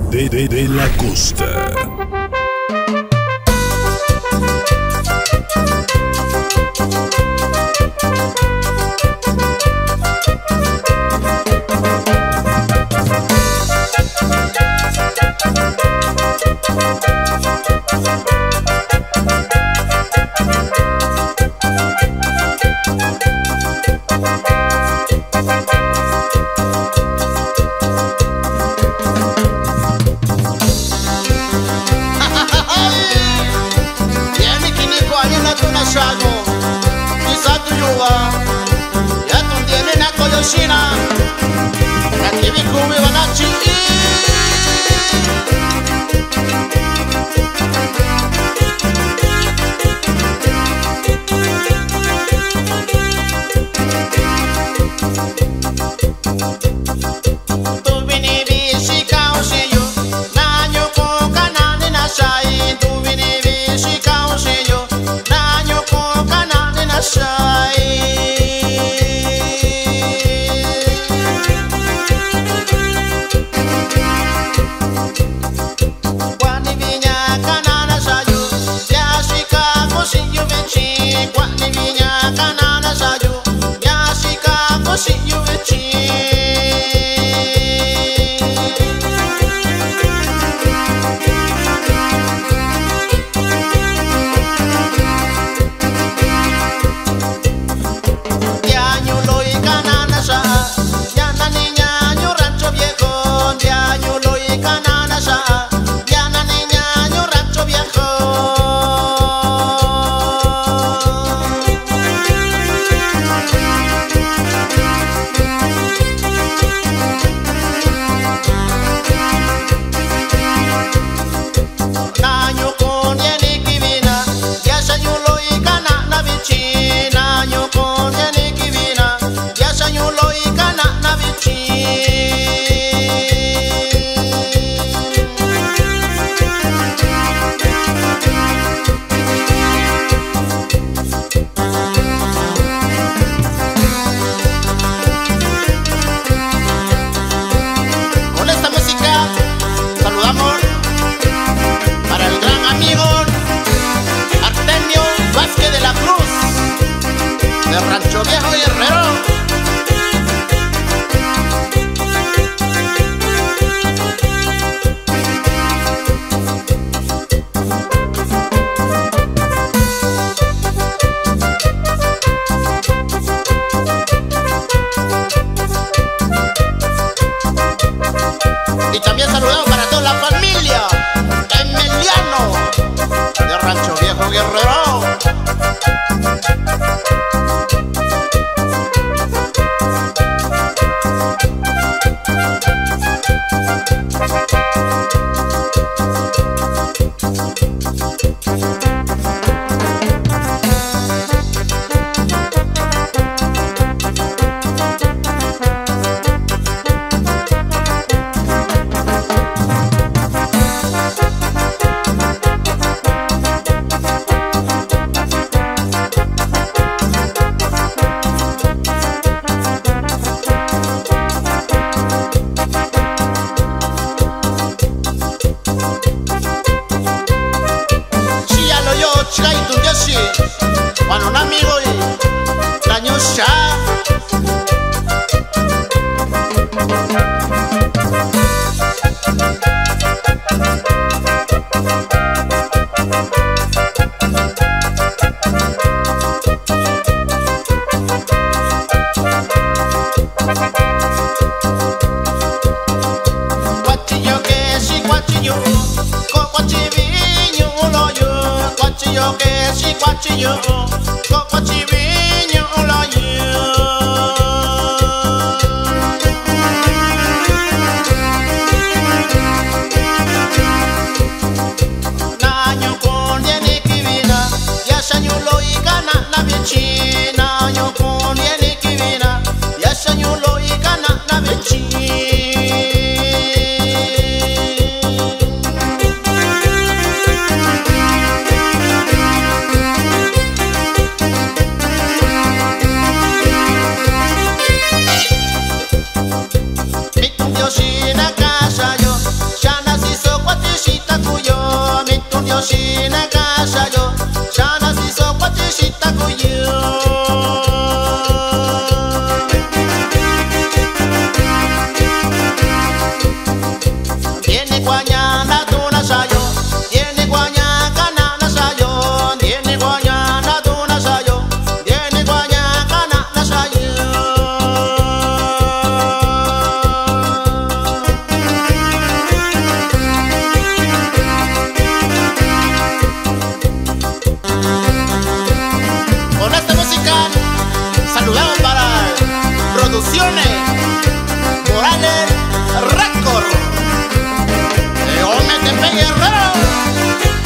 de la costa. Shina, Nakibi Kumi Wanachi. Tu vini bishika ushiyo, nanyo koka nani na shai. Tu vini bishika ushiyo, nanyo koka nani na shai. Rancho Viejo Guerrero. Y también saludamos para toda la familia Emiliano de Rancho Viejo Guerrero. Cuando un amigo y la ñusha Guachillo que si guachillo, guachiviño lo yo. Guachillo que si guachillo, guachiviño lo yo. Naño con yeni kivina, ya shanyulo y gana la bichina. Naño con yeni kivina, ya shanyulo y gana la bichina. Producciones Morales Record. Hombre, te pegué, Guerrero.